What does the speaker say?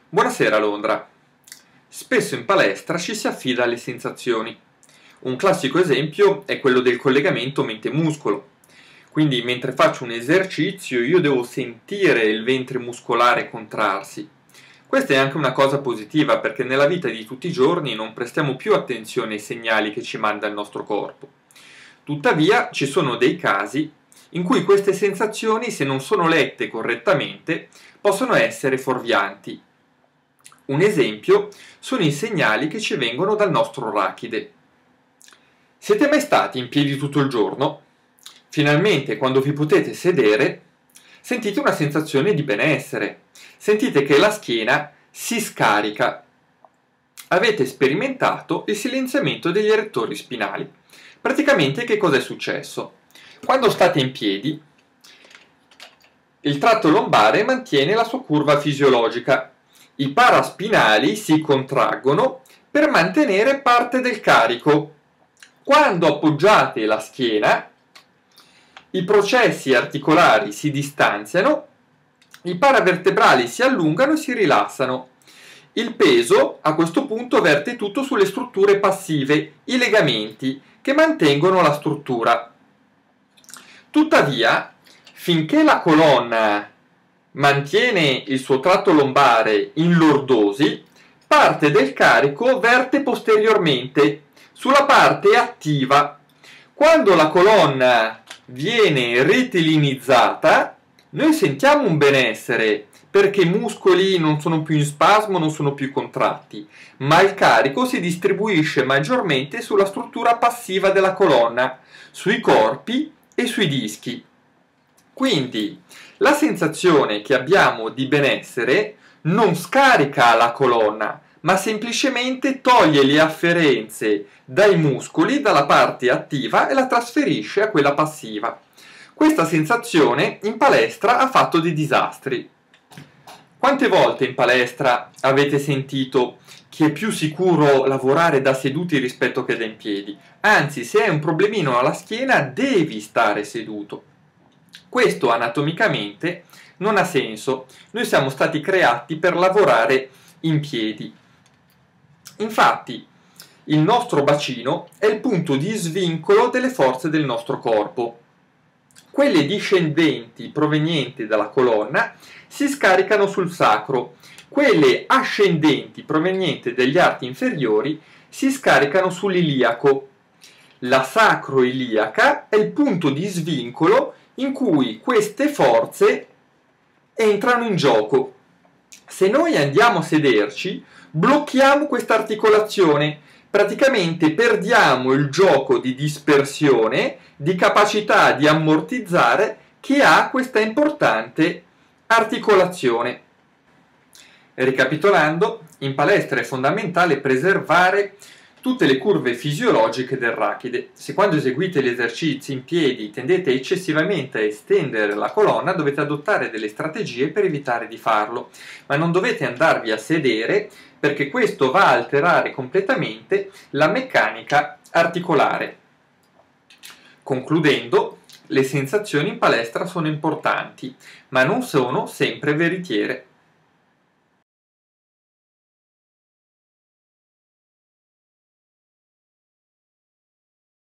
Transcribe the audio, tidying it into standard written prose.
Buonasera Londra. Spesso in palestra ci si affida alle sensazioni. Un classico esempio è quello del collegamento mente-muscolo. Quindi mentre faccio un esercizio io devo sentire il ventre muscolare contrarsi. Questa è anche una cosa positiva perché nella vita di tutti i giorni non prestiamo più attenzione ai segnali che ci manda il nostro corpo. Tuttavia ci sono dei casi in cui queste sensazioni, se non sono lette correttamente, possono essere fuorvianti. Un esempio sono i segnali che ci vengono dal nostro rachide. Siete mai stati in piedi tutto il giorno? Finalmente, quando vi potete sedere, sentite una sensazione di benessere. Sentite che la schiena si scarica. Avete sperimentato il silenziamento degli erettori spinali. Praticamente che cosa è successo? Quando state in piedi, il tratto lombare mantiene la sua curva fisiologica. I paraspinali si contraggono per mantenere parte del carico. Quando appoggiate la schiena, i processi articolari si distanziano, i paravertebrali si allungano e si rilassano. Il peso a questo punto verte tutto sulle strutture passive, i legamenti, che mantengono la struttura. Tuttavia, finché la colonna mantiene il suo tratto lombare in lordosi, parte del carico verte posteriormente, sulla parte attiva. Quando la colonna viene retilinizzata, noi sentiamo un benessere, perché i muscoli non sono più in spasmo, non sono più contratti, ma il carico si distribuisce maggiormente sulla struttura passiva della colonna, sui corpi e sui dischi. Quindi la sensazione che abbiamo di benessere non scarica la colonna, ma semplicemente toglie le afferenze dai muscoli, dalla parte attiva e la trasferisce a quella passiva. Questa sensazione in palestra ha fatto dei disastri. Quante volte in palestra avete sentito che è più sicuro lavorare da seduti rispetto che da in piedi? Anzi, se hai un problemino alla schiena, devi stare seduto. Questo anatomicamente non ha senso. Noi siamo stati creati per lavorare in piedi. Infatti, il nostro bacino è il punto di svincolo delle forze del nostro corpo. Quelle discendenti provenienti dalla colonna si scaricano sul sacro, quelle ascendenti provenienti dagli arti inferiori si scaricano sull'iliaco. La sacroiliaca è il punto di svincolo in cui queste forze entrano in gioco. Se noi andiamo a sederci, blocchiamo questa articolazione, praticamente perdiamo il gioco di dispersione, di capacità di ammortizzare che ha questa importante articolazione. Ricapitolando, in palestra è fondamentale preservare tutte le curve fisiologiche del rachide. Se quando eseguite gli esercizi in piedi tendete eccessivamente a estendere la colonna, dovete adottare delle strategie per evitare di farlo, ma non dovete andarvi a sedere perché questo va a alterare completamente la meccanica articolare. Concludendo, le sensazioni in palestra sono importanti, ma non sono sempre veritiere.